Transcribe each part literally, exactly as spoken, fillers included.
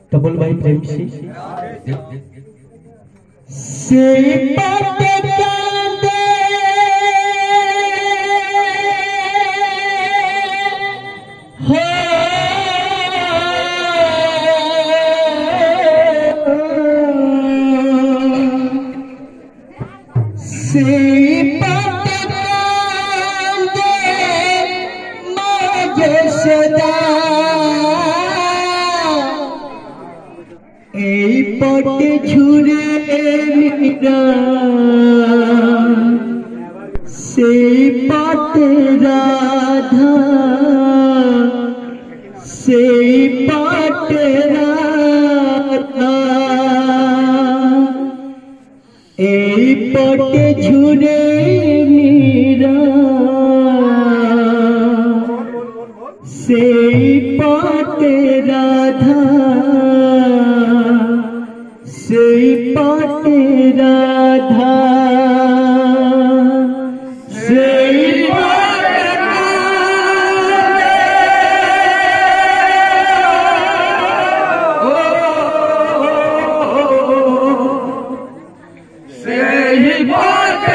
तो बोल भाई प्रेम से से बातें कांदे हो से बातें कांदे मुझे सदा पटे झुरे मीरा से पाटे राधा से पाटे राधा ए पटे झुरे मीरा से पाटे राधा से पाटे राधा से पाटे से पाटे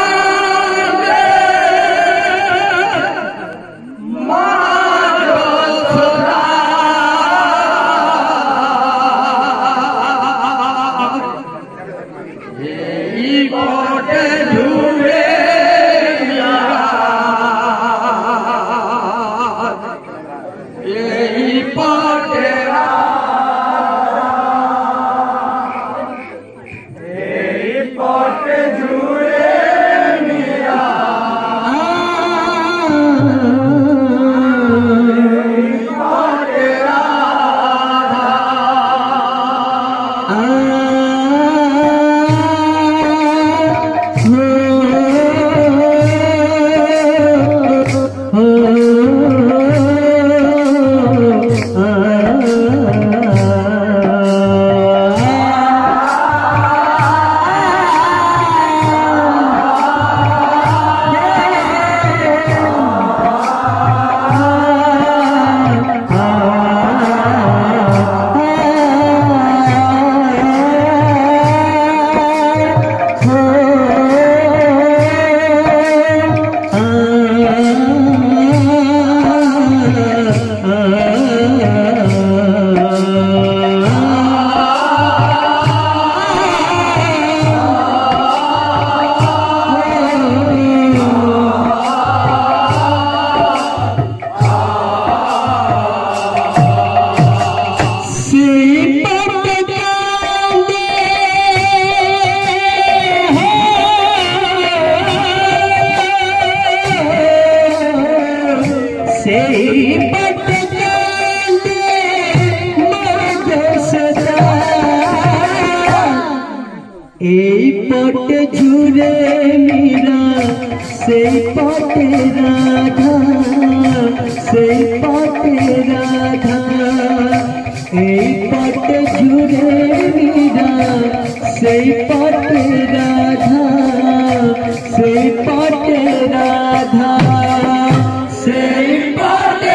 पटे झुरे मीरा से पाटे राधा से पाटे राधा ए पटे झुरे मीरा से पाटे राधा से पाटे राधा से पाटे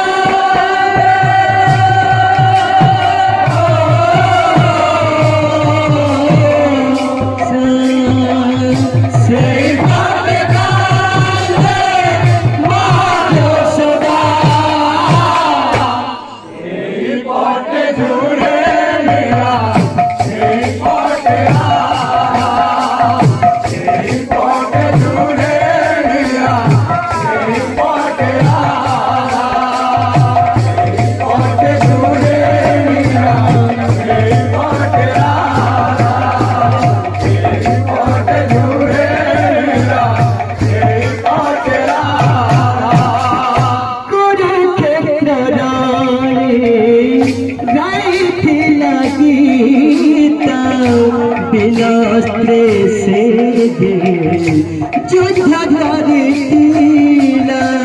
बिलास्त्रे से युद्ध करीला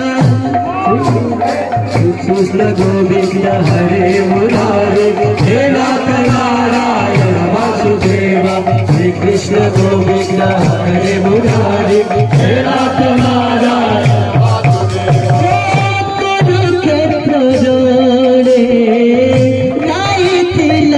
कृष्ण गोविंद हरे मुरारे हे नाथ नारायण वासुदेव श्री कृष्ण गोविंद हरे मुरारे हे नाथ नारायण वासुदेव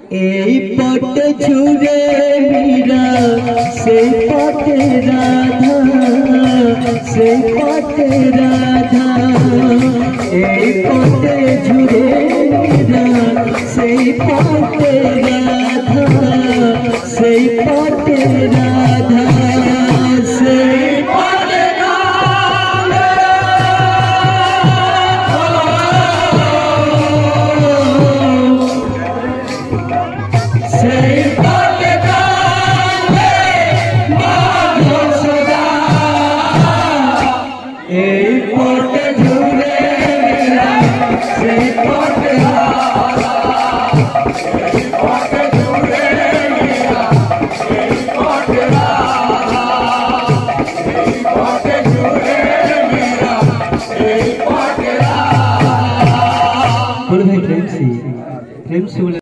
এই পটে ঝুরে মীরা সেই পটে রাধা সেই পটে রাধা এই পটে ঝুরে মীরা সেই পটে রাধা সেই পটে রাধা